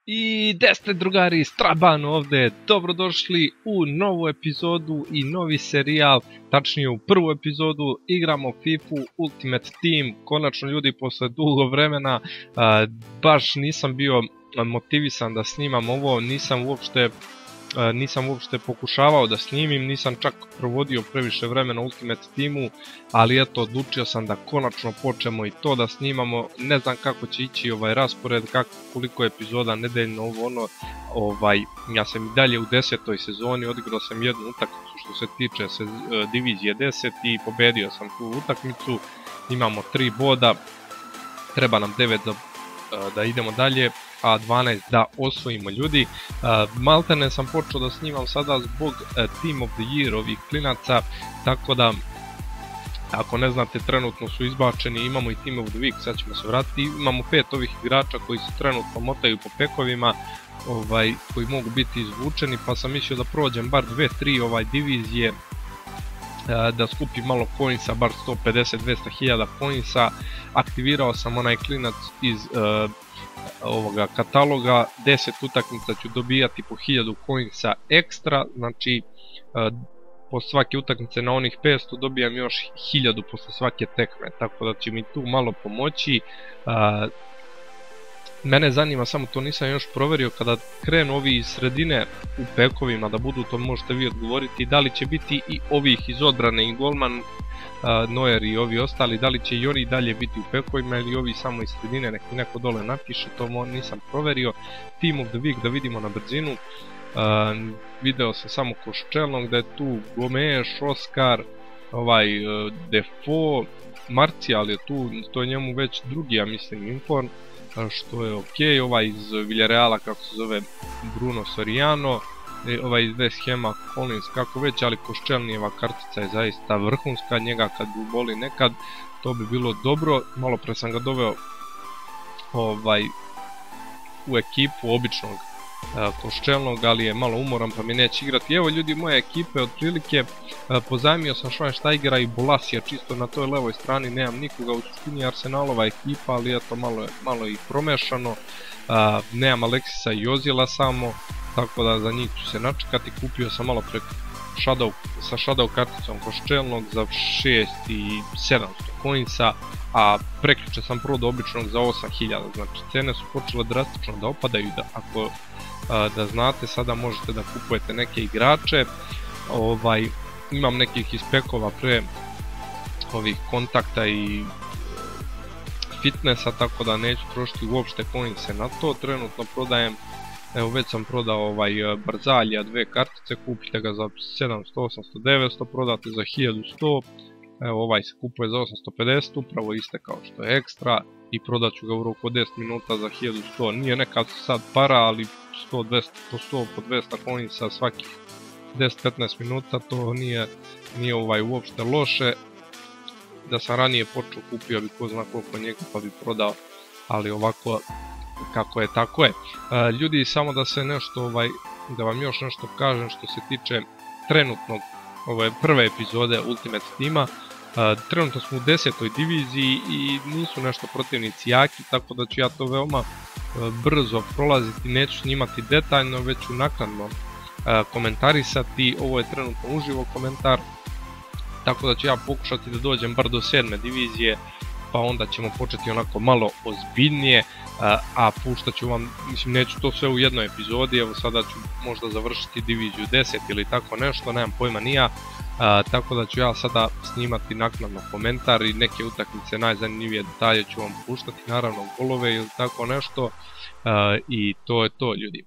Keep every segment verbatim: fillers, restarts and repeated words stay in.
I gde ste drugari, Straban ovdje, dobrodošli u novu epizodu i novi serijal, tačnije u prvu epizodu. Igramo FIFA Ultimate Team, konačno ljudi posle dugo vremena, a, baš nisam bio motivisan da snimam ovo, nisam uopšte nisam uopšte pokušavao da snimim, nisam čak provodio previše vremena u Ultimate Teamu, ali eto, odlučio sam da konačno počnemo i to da snimamo. Ne znam kako će ići ovaj raspored, kako, koliko epizoda nedeljno, ovo ono, ovaj, ja sam i dalje u desetoj sezoni, odigrao sam jednu utakmicu što se tiče se, uh, divizije deset i pobedio sam tu utakmicu, imamo tri boda, treba nam devet da, uh, da idemo dalje, a dvanaest da osvojimo ljudi. Uh, maltene sam počeo da snimam sada zbog uh, Team of the Year ovih klinaca, tako da ako ne znate, trenutno su izbačeni, imamo i Team of the Week, sad ćemo se vratiti, imamo pet ovih igrača koji se trenutno motaju po pekovima, ovaj, koji mogu biti izvučeni, pa sam mislio da prođem bar dve tri ovaj divizije, uh, da skupim malo coinsa, bar sto pedeset do dvesta hiljada coinsa. Aktivirao sam onaj klinac iz uh, ovoga kataloga, deset utakmica ću dobijati po hiljadu coinsa ekstra, znači uh, posle svake utakmice na onih petsto dobijam još hiljadu posle svake tekme, tako da će mi tu malo pomoći. Uh, mene zanima, samo to nisam još proverio, kada krenu ovi iz sredine u pekovima da budu, to možete vi odgovoriti, da li će biti i ovih iz odbrane i golman, Uh, Neuer i ovi ostali, da li će i oni dalje biti u pekovima ili ovi samo iz sredine, nek mi neko dole napiše, to nisam proverio. Team of the Week da vidimo na brzinu, uh, video sam samo Koščelnog, da je tu Gomes, Oskar, ovaj uh, Defoe, Martial je tu, to je njemu već drugi, ja mislim, inform, uh, što je ok, ovaj iz Villarreala, kako se zove, Bruno Soriano, ovaj iz West Hama, Collins, kako već, ali Koščelnijeva kartica je zaista vrhunska, njega kad bi boli nekad, to bi bilo dobro. Malo pre sam ga doveo ovaj, u ekipu običnog uh, Koščelnog, ali je malo umoran pa mi neće igrati. Evo ljudi, moje ekipe otprilike, uh, pozajmio sam Schweinsteigera i Bolasija čisto na toj levoj strani, nemam nikoga, u suštini Arsenalova ekipa, ali eto malo je, malo je i promešano, uh, nemam Aleksisa i Ozila samo, tako da za njih ću se načekati. Kupio sam malo pre shadow, sa shadow karticom Koščelnog za šest i sedamsto coinsa, a prekjuče sam prodao običnog za osam hiljada, znači cene su počele drastično da opadaju, da ako a, da znate, sada možete da kupujete neke igrače. Ovaj, imam nekih ispekova pre ovih kontakta i fitnessa, tako da neću trošiti uopšte coinse na to. Trenutno prodajem, evo već sam prodao ovaj Barzalija, dve kartice, kupite ga za sedamsto, osamsto, devetsto, prodate za hiljadu sto, evo ovaj se kupuje za osamsto pedeset, upravo iste kao što je ekstra, i prodat ću ga u roku od deset minuta za hiljadu sto, nije neka sad para, ali sto, dvesta, po sto, po dvesta coinsa svakih deset do petnaest minuta, to nije, nije ovaj uopšte loše. Da sam ranije počeo, kupio bi ko zna koliko njega pa bi prodao, ali ovako kako je, tako je. Uh, ljudi, samo da se nešto, ovaj, da vam još nešto kažem što se tiče trenutnog, ove prve epizode Ultimate Teama. Uh, trenutno smo u desetoj diviziji i nisu nešto protivnici jaki, tako da ću ja to veoma uh, brzo prolaziti, neću snimati detaljno, već ću naknadno uh, komentarisati. Ovo je trenutno uživo komentar, tako da ću ja pokušati da dođem bar do sedme divizije, pa onda ćemo početi onako malo ozbiljnije, a, a puštat ću vam, mislim, neću to sve u jednoj epizodi, evo sada ću možda završiti diviziju deset ili tako nešto, nemam pojma nija, a, tako da ću ja sada snimati naknadno komentar i neke utakmice, najzanimljivije detalje ću vam puštati, naravno golove ili tako nešto, a, i to je to ljudi.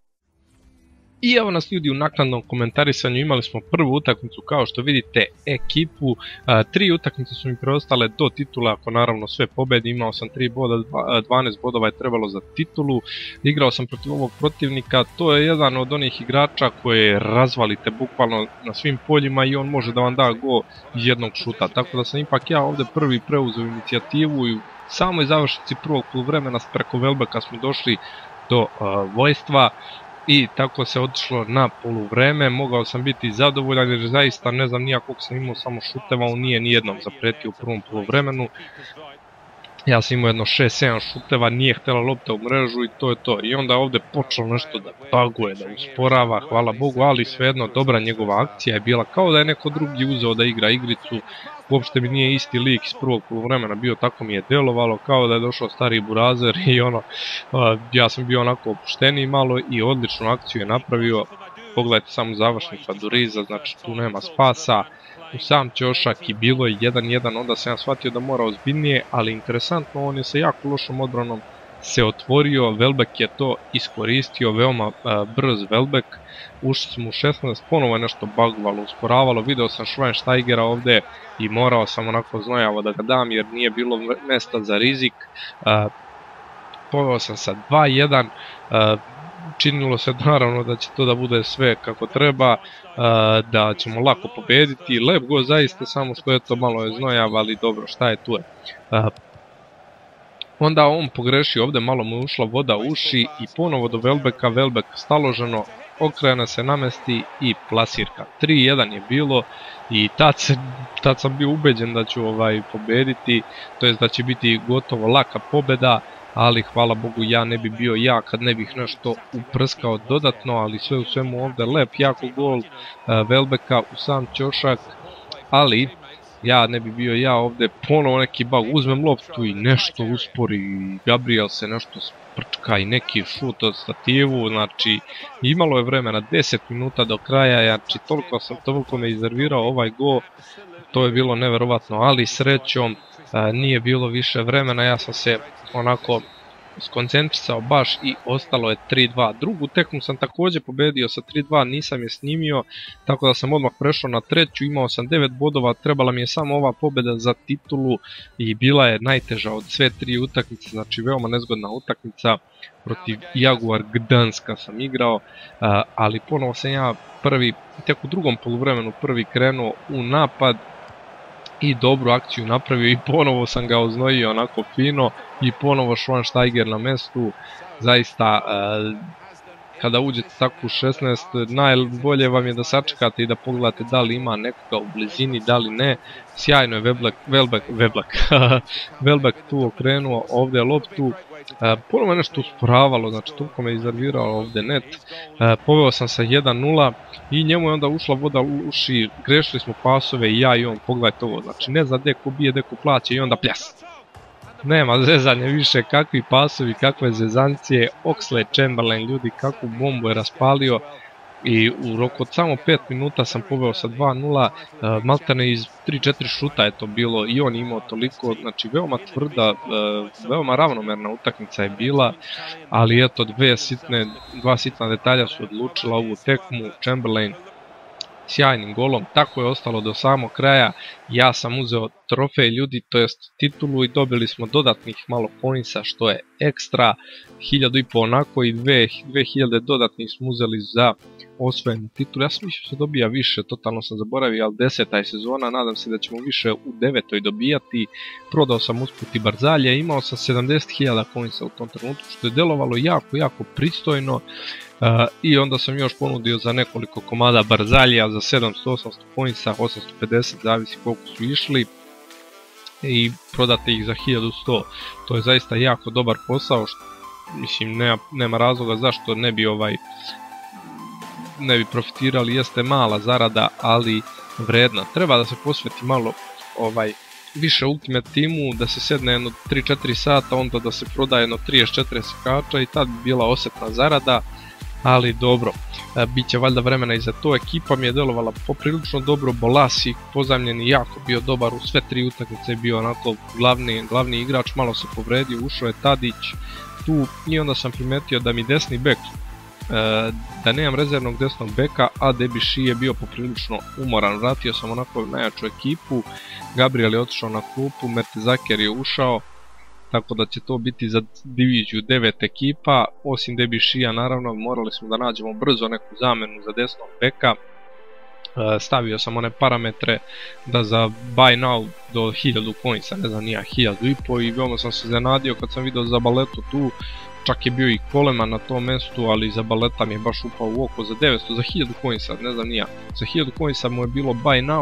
I evo nas ljudi u naknadnom komentarisanju, imali smo prvu utakmicu, kao što vidite, ekipu, a, tri utakmice su mi preostale do titula, ako naravno sve pobedi, imao sam tri boda, dvanaest bodova je trebalo za titulu, igrao sam protiv ovog protivnika, to je jedan od onih igrača koje razvalite bukvalno na svim poljima i on može da vam da go iz jednog šuta, tako da sam ipak ja ovdje prvi preuzeo inicijativu i u samoj završnici prvog poluvremena preko Welbecka smo došli do a, vojstva. I tako se otišlo na poluvreme, mogao sam biti zadovoljan jer zaista ne znam nijak koliko sam imao samo šuteva, on nije nijednom zapretio u prvom poluvremenu. Ja sam imao jedno šest sedam šuteva, nije htjela lopta u mrežu i to je to. I onda ovdje počelo nešto da baguje, da usporava, hvala Bogu, ali svejedno dobra njegova akcija je bila kao da je neko drugi uzeo da igra igricu. Uopšte mi nije isti lik iz prvog poluvremena bio, tako mi je delovalo, kao da je došao stari burazer i ono, ja sam bio onako opušteniji malo i odličnu akciju je napravio. Pogledajte samo završnik Faduriza, znači tu nema spasa. U sam ćošak i bilo je jedan jedan, onda sam ja shvatio da mora ozbiljnije, ali interesantno, on je sa jako lošom odbranom se otvorio, Welbeck je to iskoristio, veoma uh, brz Welbeck, ušli smo u šesnaest, ponovo je nešto bagovalo, usporavalo, video sam Schweinsteigera ovdje i morao sam onako znojavo da ga dam jer nije bilo mesta za rizik, uh, poveo sam sa dva jedan, uh, činilo se naravno da će to da bude sve kako treba, da ćemo lako pobediti, lep go zaista, samo što je to malo je znojav, ali dobro, šta je tu je. Onda on pogreši ovdje, malo mu je ušla voda u uši i ponovo do Welbecka, Welbeck staloženo, okrene se, namesti i plasirka. tri jedan je bilo i tad, se, tad sam bio ubeđen da ću ovaj pobediti, to jest da će biti gotovo laka pobjeda, ali hvala Bogu ja ne bi bio ja kad ne bih nešto uprskao dodatno, ali sve u svemu ovdje lep, jako gol uh, Welbecka u sam ćošak, ali ja ne bi bio ja ovdje, ponovo neki bug, uzmem loptu i nešto uspori, Gabriel se nešto sprčka i neki šut od stativu, znači imalo je vremena deset minuta do kraja, znači toliko sam, toliko me iznervirao ovaj gol, to je bilo neverovatno, ali srećom uh, nije bilo više vremena, ja sam se onako skoncentrisao baš i ostalo je tri dva. Drugu tekmu sam također pobedio sa tri dva, nisam je snimio, tako da sam odmah prešao na treću, imao sam devet bodova, trebala mi je samo ova pobjeda za titulu i bila je najteža od sve tri utakmice, znači veoma nezgodna utakmica, protiv Jaguar Gdanska sam igrao, ali ponovo sam ja prvi, tek u drugom poluvremenu prvi krenuo u napad i dobru akciju napravio i ponovo sam ga oznojio onako fino i ponovo Schweinsteiger na mestu, zaista e, kada uđete tako u šesnaest najbolje vam je da sačekate i da pogledate da li ima nekoga u blizini, da li ne, sjajno je Welbeck, Welbeck, Welbeck, Welbeck tu okrenuo ovdje loptu, e, ponovo je nešto usporavalo, znači toliko me iznervirao ovdje net, e, poveo sam sa jedan nula i njemu je onda ušla voda u uši, grešili smo pasove i ja i on, pogledajte ovo, znači ne zna gdje ko bije, gdje ko plaće i onda pljas. Nema zezanje više, kakvi pasovi, kakve zezancije, Oxlade Chamberlain, ljudi, kakvu bombu je raspalio i u roku od samo pet minuta sam poveo sa dva nula, uh, maltene iz tri četiri šuta je to bilo i on imao toliko, znači veoma tvrda, uh, veoma ravnomerna utakmica je bila, ali eto dve sitne, dva sitna detalja su odlučila ovu tekmu, Chamberlain sjajnim golom, tako je ostalo do samog kraja, ja sam uzeo trofej ljudi, to jest titulu i dobili smo dodatnih malo poinsa što je ekstra, hiljadu i po onako i dve hiljade dodatnih smo uzeli za osvojenu titulu, ja sam mislio se dobija više, totalno sam zaboravio, ali deseta je sezona, nadam se da ćemo više u devetoj dobijati, prodao sam usput i Barzalija, imao sam sedamdeset hiljada poinsa u tom trenutku što je delovalo jako, jako pristojno. Uh, I onda sam još ponudio za nekoliko komada Barzalija za sedamsto osamsto poinsa, osamsto pedeset, zavisi koliko su išli i prodate ih za hiljadu sto. To je zaista jako dobar posao, što, mislim nema, nema razloga zašto ne bi ovaj ne bi profitirali, jeste mala zarada, ali vredna. Treba da se posveti malo ovaj više Ultimate timu, da se sedne jedno tri četiri sata, onda da se prodaje jedno trideset četiri sakača i tad bi bila osjetna zarada. Ali dobro, e, bit će valjda vremena i za to, ekipa mi je delovala poprilično dobro, Bolasi pozajmljeni jako bio dobar, u sve tri utakmice je bio onako glavni, glavni igrač, malo se povredio, ušao je Tadić tu i onda sam primetio da mi desni bek, e, da nemam rezervnog desnog beka, a Debussy je bio poprilično umoran, vratio sam onako najjaču ekipu, Gabriel je otišao na klupu, Mertesacker je ušao, tako da će to biti za diviziju devet ekipa, osim Debussya naravno morali smo da nađemo brzo neku zamenu za desnog beka, stavio sam one parametre da za buy now do hiljadu poinsa, ne znam nija, hiljadu i po i veoma sam se zanadio kad sam vidio za Baletu tu, čak je bio i Coleman na tom mjestu, ali za Baleta mi je baš upao u oko za devetsto, za hiljadu poinsa, ne znam nija, za hiljadu poinsa mu je bilo buy now,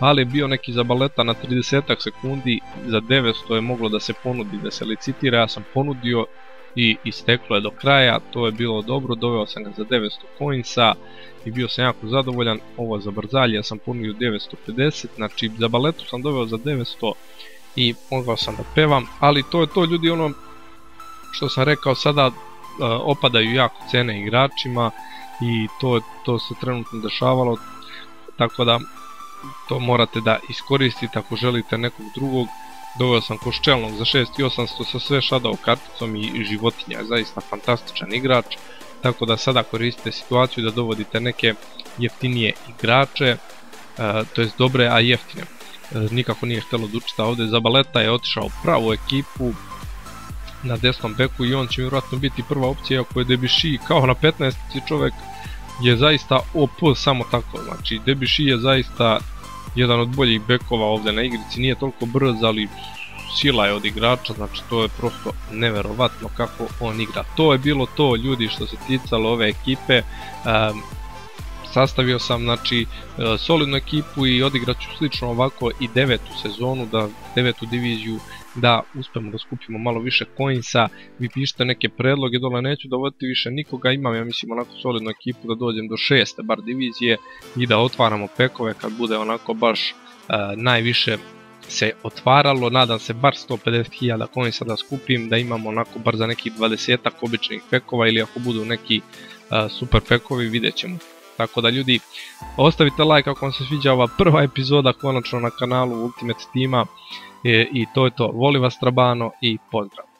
ali je bio neki zabaleta na trideset sekundi, za devetsto je moglo da se ponudi, da se licitira, ja sam ponudio i isteklo je do kraja, to je bilo dobro, doveo sam ga za devetsto coinsa i bio sam jako zadovoljan. Ovo za brzalje ja sam ponudio devetsto pedeset, znači za baletu sam doveo za devetsto i mogao sam da pevam, ali to je to ljudi, ono što sam rekao, sada uh, opadaju jako cene igračima i to, to se trenutno dešavalo, tako da to morate da iskoristite ako želite nekog drugog. Doveo sam Koščelnog za šest tisuća osamsto sa sve shadow karticom i životinja, je zaista fantastičan igrač, tako da sada koristite situaciju da dovodite neke jeftinije igrače, uh, to jest dobre, a jeftine. Uh, nikako nije htjelo da učita ovdje. Zabaleta je otišao u pravu ekipu na desnom beku i on će vjerojatno biti prva opcija, ako je Debussy kao na petnaesti čovjek je zaista O P samo tako, znači Debussy je zaista jedan od boljih bekova ovdje na igrici, nije toliko brz, ali sila je od igrača, znači to je prosto neverovatno kako on igra. To je bilo to ljudi što se ticalo ove ekipe. Um, sastavio sam znači solidnu ekipu i odigrat ću slično ovako i devetu sezonu, da devetu diviziju, da uspemo da skupimo malo više coinsa. Vi pišite neke predloge dole, neću dovoditi više nikoga, imam ja mislim onako solidnu ekipu da dođem do šeste bar divizije i da otvaramo pekove kad bude onako baš uh, najviše se otvaralo. Nadam se bar sto pedeset hiljada coinsa da skupim, da imamo onako bar za nekih dvadesetak običnih pekova, ili ako budu neki uh, super pekovi vidjet ćemo. Tako da ljudi, ostavite like ako vam se sviđa ova prva epizoda konačno na kanalu Ultimate Teama. E, i to je to. Volim vas Trabano i pozdrav!